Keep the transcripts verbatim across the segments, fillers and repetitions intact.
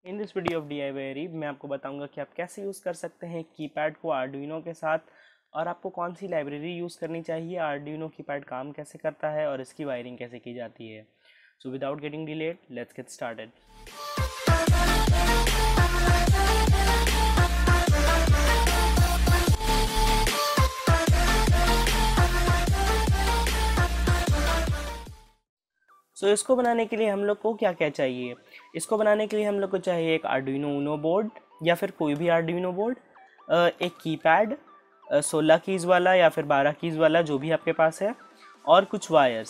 In this video of D I Y रीब मैं आपको बताऊंगा कि आप कैसे यूज़ कर सकते हैं कीपैड को आर्डुइनो के साथ और आपको कौन सी लाइब्रेरी यूज़ करनी चाहिए, आर्डुइनो कीपैड काम कैसे करता है और इसकी वायरिंग कैसे की जाती है। So without getting delayed let's get started. So so, इसको बनाने के लिए हम लोग को क्या क्या चाहिए। इसको बनाने के लिए हम लोग को चाहिए एक आर्डुइनो ऊनो बोर्ड या फिर कोई भी आर्डुइनो बोर्ड, एक कीपैड सोलह कीज़ वाला या फिर बारह कीज़ वाला जो भी आपके पास है, और कुछ वायर्स।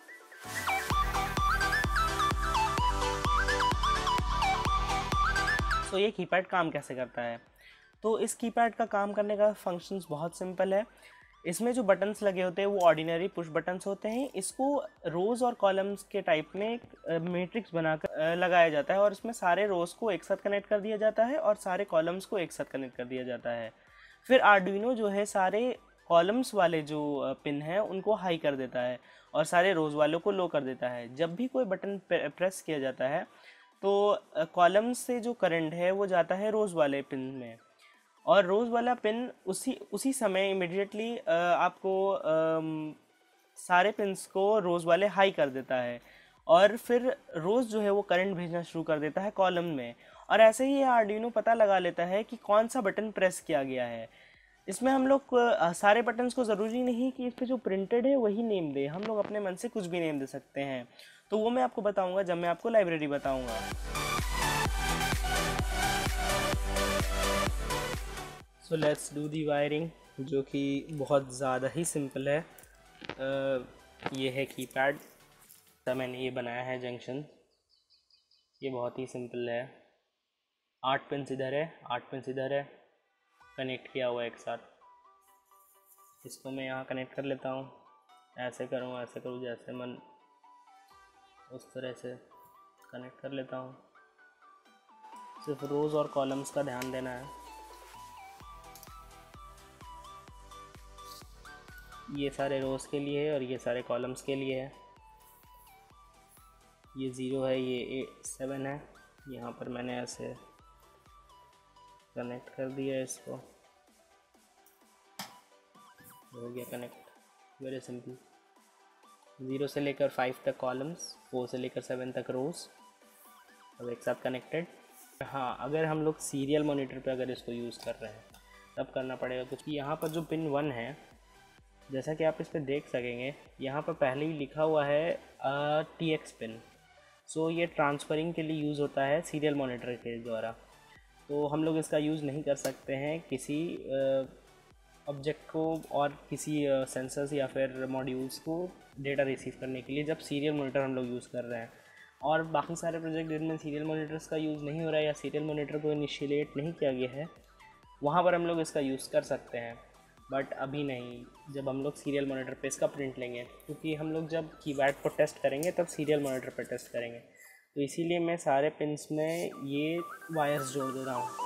सो so, ये कीपैड काम कैसे करता है। तो इस कीपैड का काम करने का फंक्शंस बहुत सिंपल है। इसमें जो बटन्स लगे होते हैं वो ऑर्डिनरी पुश बटन्स होते हैं। इसको रोज़ और कॉलम्स के टाइप में एक मैट्रिक्स बनाकर लगाया जाता है और इसमें सारे रोज़ को एक साथ कनेक्ट कर दिया जाता है और सारे कॉलम्स को एक साथ कनेक्ट कर दिया जाता है। फिर आर्डुइनो जो है सारे कॉलम्स वाले जो पिन हैं उनको हाई कर देता है और सारे रोज़ वालों को लो कर देता है। जब भी कोई बटन प्रेस किया जाता है तो कॉलम्स से जो करंट है वो जाता है रोज़ वाले पिन में, और रोज़ वाला पिन उसी उसी समय इमिडिएटली आपको आ, सारे पिन्स को रोज़ वाले हाई कर देता है और फिर रोज़ जो है वो करंट भेजना शुरू कर देता है कॉलम में। और ऐसे ही आर्डुइनो पता लगा लेता है कि कौन सा बटन प्रेस किया गया है। इसमें हम लोग सारे बटन्स को ज़रूरी नहीं कि इस पर जो प्रिंटेड है वही नेम दे, हम लोग अपने मन से कुछ भी नेम दे सकते हैं। तो वो मैं आपको बताऊँगा जब मैं आपको लाइब्रेरी बताऊँगा। So let's do the wiring, जो कि बहुत ज़्यादा ही सिंपल है। uh, ये है कीपैड, तो मैंने ये बनाया है जंक्शन। ये बहुत ही सिंपल है। आठ पिन इधर है, आठ पिन इधर है, कनेक्ट किया हुआ है एक साथ। इसको मैं यहाँ कनेक्ट कर लेता हूँ। ऐसे करूँ ऐसे करूँ जैसे मन उस तरह से कनेक्ट कर लेता हूँ। सिर्फ रोज़ और कॉलम्स का ध्यान देना है। ये सारे रोज़ के लिए है और ये सारे कॉलम्स के लिए है। ये ज़ीरो है, ये एट सेवन है। यहाँ पर मैंने ऐसे कनेक्ट कर दिया है, इसको हो गया कनेक्ट। Very simple. ज़ीरो से लेकर फाइव तक कॉलम्स, फोर से लेकर सेवन तक रोज़, अब एक साथ कनेक्टेड। हाँ, अगर हम लोग सीरियल मॉनिटर पे अगर इसको यूज़ कर रहे हैं तब करना पड़ेगा कुछ। यहाँ पर जो पिन वन है, जैसा कि आप इस पर देख सकेंगे, यहाँ पर पहले ही लिखा हुआ है टी एक्स पिन। सो ये ट्रांसफरिंग के लिए यूज़ होता है सीरियल मॉनिटर के द्वारा। तो हम लोग इसका यूज़ नहीं कर सकते हैं किसी ऑब्जेक्ट को और किसी सेंसर्स या फिर मॉड्यूल्स को डेटा रिसीव करने के लिए जब सीरियल मॉनिटर हम लोग यूज़ कर रहे हैं। और बाकी सारे प्रोजेक्ट जिनमें सीरियल मॉनिटर्स का यूज़ नहीं हो रहा है या सीरियल मॉनिटर को इनिशिएट नहीं किया गया है, वहाँ पर हम लोग इसका यूज़ कर सकते हैं, बट अभी नहीं। जब हम लोग सीरियल मॉनिटर पे इसका प्रिंट लेंगे, क्योंकि हम लोग जब कीपैड को टेस्ट करेंगे तब सीरियल मॉनिटर पे टेस्ट करेंगे, तो इसीलिए मैं सारे पिन्स में ये वायर्स जोड़ दे रहा हूँ।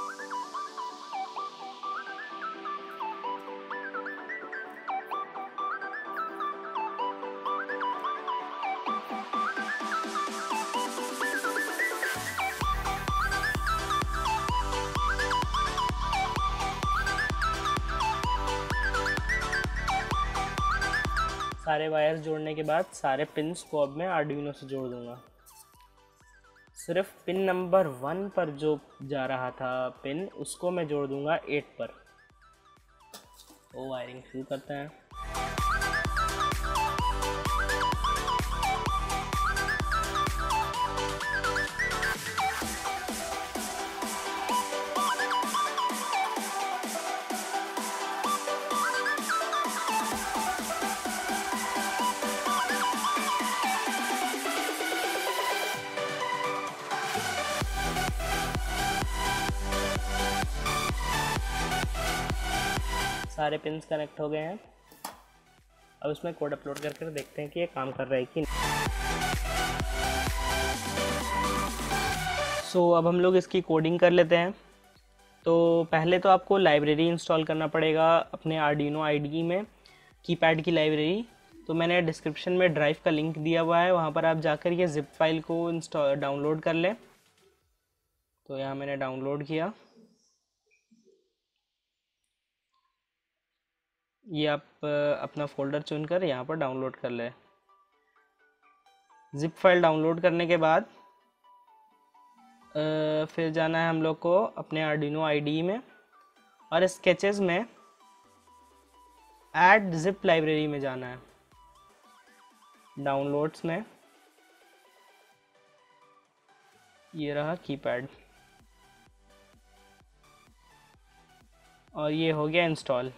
सारे वायर्स जोड़ने के बाद सारे पिन्स को अब मैं आर्डुइनो से जोड़ दूंगा। सिर्फ पिन नंबर वन पर जो जा रहा था पिन, उसको मैं जोड़ दूंगा एट पर। तो वायरिंग शुरू करते हैं। सारे पिन्स कनेक्ट हो गए हैं। अब इसमें कोड अपलोड करके देखते हैं कि ये काम कर रहा है कि नहीं। सो so, अब हम लोग इसकी कोडिंग कर लेते हैं। तो पहले तो आपको लाइब्रेरी इंस्टॉल करना पड़ेगा अपने आर्डुइनो आईडीई में, कीपैड की लाइब्रेरी। तो मैंने डिस्क्रिप्शन में ड्राइव का लिंक दिया हुआ है, वहाँ पर आप जाकर ये जिप फाइल को इंस्टॉल डाउनलोड कर लें। तो यहाँ मैंने डाउनलोड किया, ये आप अपना फ़ोल्डर चुनकर यहाँ पर डाउनलोड कर लें। ज़िप फाइल डाउनलोड करने के बाद फिर जाना है हम लोग को अपने आर्डिनो आईडी में, और स्केचेस में ऐड ज़िप लाइब्रेरी में जाना है, डाउनलोड्स में ये रहा कीपैड, और ये हो गया इंस्टॉल।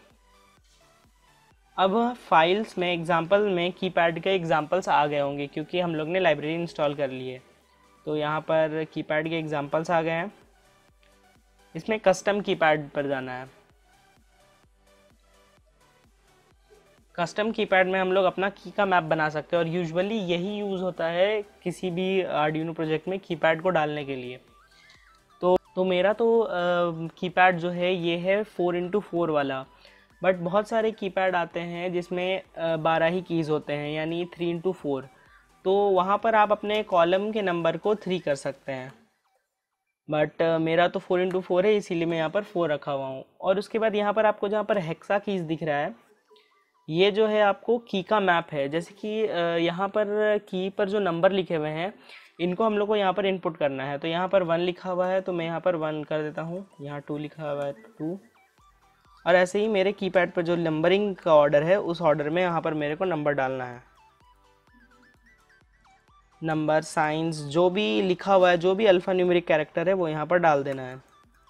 अब फाइल्स में एग्जांपल में कीपैड के एग्जांपल्स आ गए होंगे क्योंकि हम लोग ने लाइब्रेरी इंस्टॉल कर ली है। तो यहाँ पर कीपैड के एग्जांपल्स आ गए हैं। इसमें कस्टम कीपैड पर जाना है। कस्टम कीपैड में हम लोग अपना की का मैप बना सकते हैं और यूजुअली यही यूज़ होता है किसी भी आर्डिनो प्रोजेक्ट में कीपैड को डालने के लिए। तो तो मेरा तो कीपैड जो है ये है फोर इंटू फोर वाला, बट बहुत सारे कीपैड आते हैं जिसमें बारह ही कीज़ होते हैं, यानी थ्री इंटू फोर। तो वहाँ पर आप अपने कॉलम के नंबर को थ्री कर सकते हैं, बट मेरा तो फोर इंटू फोर है, इसीलिए मैं यहाँ पर फोर रखा हुआ हूँ। और उसके बाद यहाँ पर आपको जहाँ पर हेक्सा कीज़ दिख रहा है, ये जो है आपको की का मैप है। जैसे कि यहाँ पर की पर जो नंबर लिखे हुए हैं इनको हम लोग को यहाँ पर इनपुट करना है। तो यहाँ पर वन लिखा हुआ है तो मैं यहाँ पर वन कर देता हूँ, यहाँ टू लिखा हुआ है तो टू, और ऐसे ही मेरे कीपैड पर जो नंबरिंग का ऑर्डर है उस ऑर्डर में यहाँ पर मेरे को नंबर डालना है। नंबर, साइंस, जो भी लिखा हुआ है, जो भी अल्फ़ा न्यूमेरिक कैरेक्टर है वो यहाँ पर डाल देना है।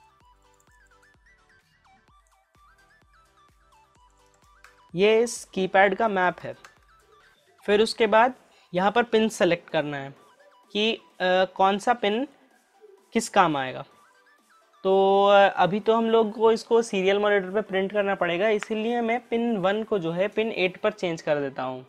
ये इस कीपैड का मैप है। फिर उसके बाद यहाँ पर पिन सेलेक्ट करना है कि आ, कौन सा पिन किस काम आएगा। तो अभी तो हम लोग को इसको सीरियल मॉनिटर पे प्रिंट करना पड़ेगा, इसीलिए मैं पिन वन को जो है पिन एट पर चेंज कर देता हूँ।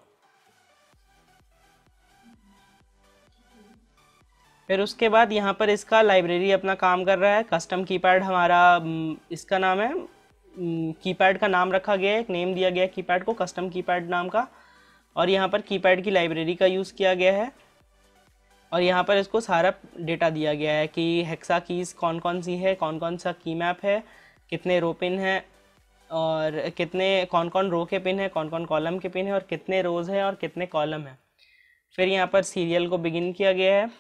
फिर उसके बाद यहाँ पर इसका लाइब्रेरी अपना काम कर रहा है। कस्टम कीपैड हमारा इसका नाम है, कीपैड का नाम रखा गया है, एक नेम दिया गया है कीपैड को कस्टम कीपैड नाम का, और यहाँ पर कीपैड की लाइब्रेरी का यूज़ किया गया है। और यहाँ पर इसको सारा डेटा दिया गया है कि हेक्सा कीज़ कौन कौन सी है, कौन कौन सा की मैप है, कितने रो पिन है, और कितने कौन कौन रो के पिन है, कौन कौन कॉलम के पिन है, और कितने रोज़ है और कितने कॉलम है। फिर यहाँ पर सीरियल को बिगिन किया गया है।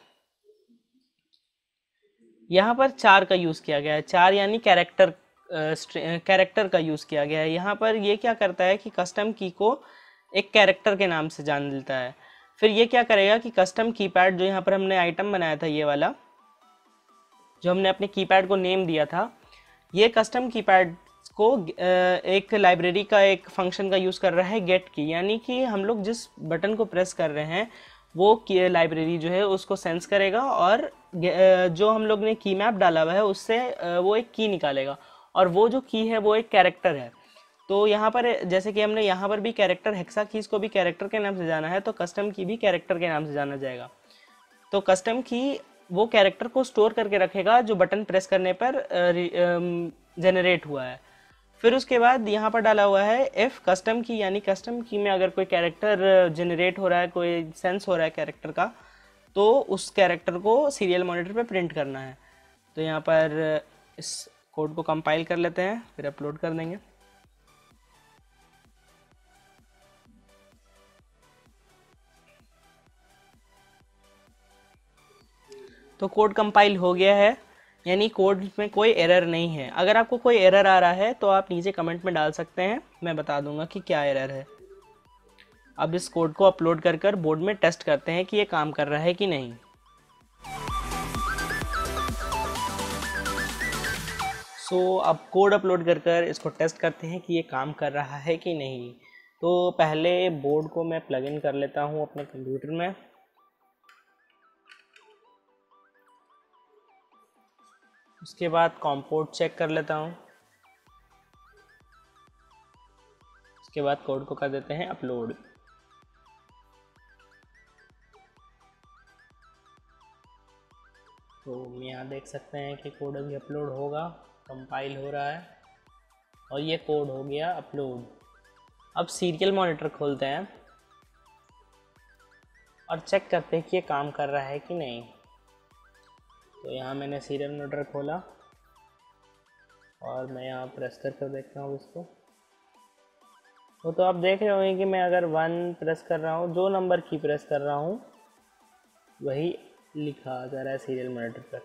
यहाँ पर चार का यूज़ किया गया है, चार यानी कैरेक्टर कैरेक्टर का यूज़ किया गया है। यहाँ पर ये क्या करता है कि कस्टम की को एक कैरेक्टर के नाम से जान लेता है। फिर ये क्या करेगा कि कस्टम कीपैड जो यहाँ पर हमने आइटम बनाया था, ये वाला जो हमने अपने कीपैड को नेम दिया था, ये कस्टम कीपैड को एक लाइब्रेरी का एक फंक्शन का यूज़ कर रहा है गेट की, यानी कि हम लोग जिस बटन को प्रेस कर रहे हैं वो लाइब्रेरी जो है उसको सेंस करेगा और जो हम लोग ने की मैप डाला हुआ है उससे वो एक की निकालेगा, और वो जो की है वो एक कैरेक्टर है। तो यहाँ पर जैसे कि हमने यहाँ पर भी कैरेक्टर हेक्सा कीज़ को भी कैरेक्टर के नाम से जाना है, तो कस्टम की भी कैरेक्टर के नाम से जाना जाएगा। तो कस्टम की वो कैरेक्टर को स्टोर करके रखेगा जो बटन प्रेस करने पर जनरेट हुआ है। फिर उसके बाद यहाँ पर डाला हुआ है एफ कस्टम की, यानी कस्टम की में अगर कोई कैरेक्टर जनरेट हो रहा है, कोई सेंस हो रहा है कैरेक्टर का, तो उस कैरेक्टर को सीरियल मॉनिटर पे प्रिंट करना है। तो यहाँ पर इस कोड को कंपाइल कर लेते हैं, फिर अपलोड कर देंगे। तो कोड कंपाइल हो गया है, यानी कोड में कोई एरर नहीं है। अगर आपको कोई एरर आ रहा है तो आप नीचे कमेंट में डाल सकते हैं, मैं बता दूंगा कि क्या एरर है। अब इस कोड को अपलोड कर कर बोर्ड में टेस्ट करते हैं कि ये काम कर रहा है कि नहीं। सो so, अब कोड अपलोड कर कर इसको टेस्ट करते हैं कि ये काम कर रहा है कि नहीं। तो पहले बोर्ड को मैं प्लग इन कर लेता हूँ अपने कंप्यूटर में। उसके बाद कॉम पोर्ट चेक कर लेता हूँ। उसके बाद कोड को कर देते हैं अपलोड। तो यहाँ देख सकते हैं कि कोड अभी अपलोड होगा, कंपाइल हो रहा है, और ये कोड हो गया अपलोड। अब सीरियल मॉनिटर खोलते हैं और चेक करते हैं कि ये काम कर रहा है कि नहीं। तो यहाँ मैंने सीरियल मॉनिटर खोला और मैं यहाँ प्रेस करके देखता हूँ इसको। वो तो आप देख रहे होंगे कि मैं अगर वन प्रेस कर रहा हूँ, जो नंबर की प्रेस कर रहा हूँ वही लिखा जा रहा है सीरियल मॉनिटर पर।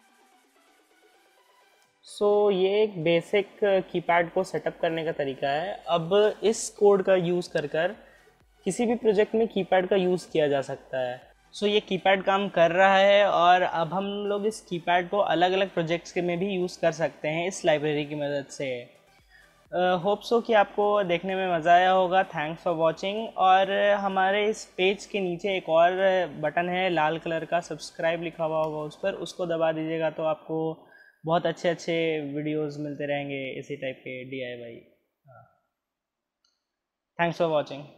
सो so, ये एक बेसिक कीपैड को सेटअप करने का तरीका है। अब इस कोड का यूज़ कर कर किसी भी प्रोजेक्ट में कीपैड का यूज़ किया जा सकता है। सो so, ये कीपैड काम कर रहा है और अब हम लोग इस कीपैड को अलग अलग प्रोजेक्ट्स के में भी यूज़ कर सकते हैं इस लाइब्रेरी की मदद से। होप सो कि आपको देखने में मज़ा आया होगा। Thanks for watching. और हमारे इस पेज के नीचे एक और बटन है लाल कलर का, सब्सक्राइब लिखा हुआ होगा उस पर, उसको दबा दीजिएगा तो आपको बहुत अच्छे अच्छे वीडियोस मिलते रहेंगे इसी टाइप के D I Y. Thanks for watching.